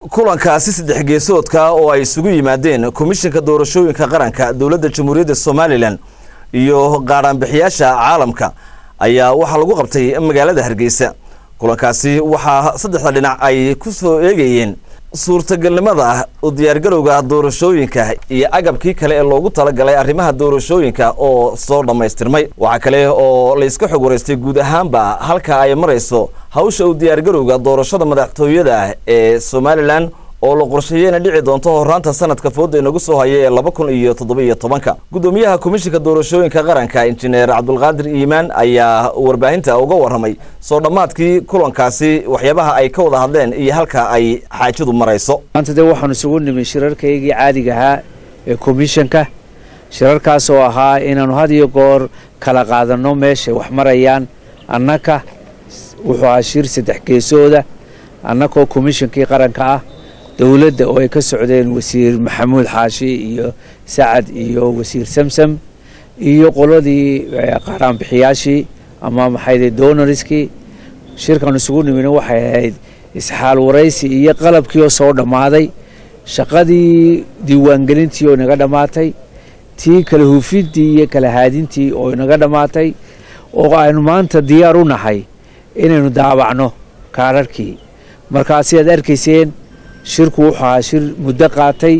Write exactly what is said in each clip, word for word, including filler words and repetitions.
kulankaasi saddex geesoodka oo ay isugu yimaadeen komishanka doorashooyinka qaranka dawladda Jamhuuriyadda Somaliland iyo qaaran bixiyaasha caalamka ayaa waxa lagu qabtay magaalada Hargeysa. kulankaasi waxa saddexda dhinac ay ku soo eegayeen suurtagalnimada u diyaargarowga doorashooyinka iyo agabkii kale ee loogu talagalay arrimaha doorashooyinka oo soo dhameystirmay. waxa kale oo la iska xog wareystay guud ahaanba halka ay marayso hawsha u diyaargarowga doorashada madaxtooyada ee Somaliland oo la qorsheeyay dhici doonto horaanta sanadka fooda inagu soo hayay laba kun iyo toddoba iyo toban. gudoomiyaha komishanka doorashooyinka qaranka injineer Cabdulqaadir Iimaan ayaa warbaahinta uga waramay soo dhamaadkii kulankaasi waxyaabaha ay ka wada hadleen iyo halka ay xaajadu marayso. maanta waxaan isugu nimay shirarkaygii caadiga ahaa ee komishanka shirarkaas oo ahaa inaanu had iyo goor kala qaadano meesha wax marayaan annaka wuxuu ashir saddex geesooda annaka komishankii qaranka ah dawladda oo ay ka socdeen wasiir Maxamuud Xaashi iyo Saacad iyo wasiir Samsam iyo qoladii qaaran bixiyaashii ama maxay donorski shirkan isugu nimina waxay ahayd isxaal waraysi iyo qalabkii oo soo dhamaaday shaqadii diiwaangelintii oo naga dhamaatay tii kala hufidii iyo kala haadintii oo naga dhamaatay oo aynu maanta diyaar u nahay inaynu daabacno kaararkii markaas aad arkayseen shirku wuxuu ahaa shir muddo qaatay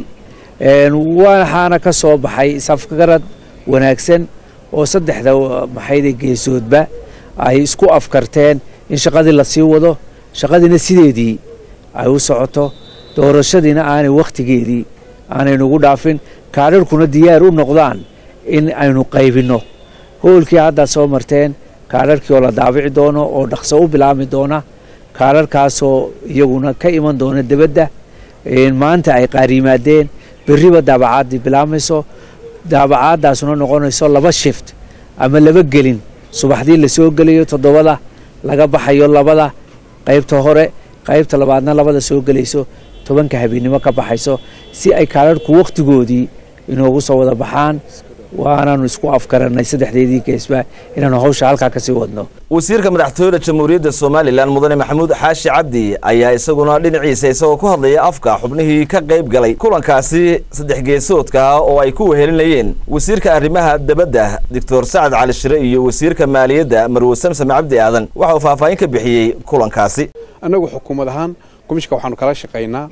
waxaana ka soo baxay safgarad wanaagsan oo saddexda maxay geesoodba ay isku afkarteen in shaqadii la sii wado shaqadiina sideedii ay u socoto doorashadiina aanay waqtigeedii aanay nagu dhaafin kaararkuna diyaar u noqdaan in aynu qaybino hoolkii hadda soo marteen kaararkii oo la daabici doono oo dhaqso u bilaami doona kaararkaasoo iyaguna ka iman doona dibadda maanta ay qaarimaadeen biriba daabacaadii bilaamayso daabacaadaasuna noqonayso laba shift ama laba gelin subaxdii la soo gelayo toddobada laga baxayo labada qaybta hore qaybta labaadna labada soo gelayso tobanka habeenimo ka baxayso si ay kaararku waqtigoodii inoogu soo wada baxaan waanaanu isku afkaranay saddexdeedii geesba inaanu hawsha halka ka sii wadno. wasiirka madaxtooyada Jamhuuriyadda Somaliland mudane Maxamuud Xaashi Cabdi ayaa isaguna dhinaciisa isagoo ku hadlaya afka xubnihii ka qayb galay kulankaasi saddex geesoodka oo ay ku wehelinayeen wasiirka arrimaha dabadda Doctor Saacad Cali Shire iyo wasiirka maaliyadda Marwo Samsam Cabdi Aadan waxa uu faahfaahin ka bixiyay kulankaasi. anagu xukuumad ahaan komishanka waxaanu kala shaqeynaa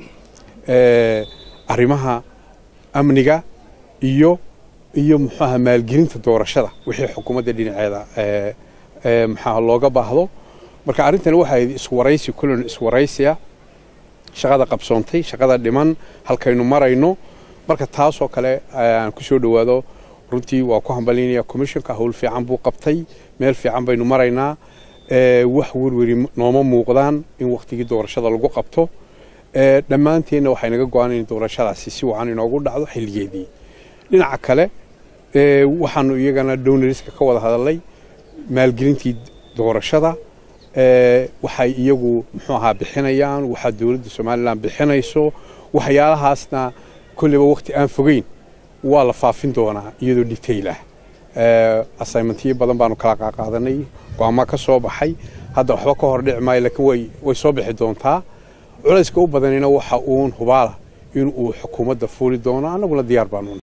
ee arrimaha amniga iyo iyo maxaa maalgelinta doorashada wixii xukuumadda dhinaceeda ee ee maxaa looga baahdo marka arrintan waxay isku waraysi kulan isku waraysiya shaqada qabsoontay shaqada dhiman halkaynu marayno marka taas oo kale aan ku soo dhawaado runtii waa ku hambalinayaa komishanka hawl fiican buu qabtay meel fiican baynu maraynaa ee wax warwari nooma muuqdaan in waqtigii doorashada lagu qabto ee dhamaanteena waxay naga go'aan in doorashadaasi si wacan inoogu dhacdo xilligeedii dhinaca kale ee waxaanu iyagana donorska ka wada hadalay maalgelintii doorashada ee waxay iyagu muxuu ahaa bixinayaan waxa dawladda Somaliland bixinayso waxyaalahaasna kulliba waqti aan fogeyn waa la faafin doonaa iyadoo detail ah ee assignmentiyo badan baanu kala qaadanay go'aamo ka soo baxay hadda waxba ka hor dhici maayo laakiin way way soo bixi doontaa culayska u badanina waxa uu hubaala in uu xukuumadda fuuli doono anaguna diyaar baanu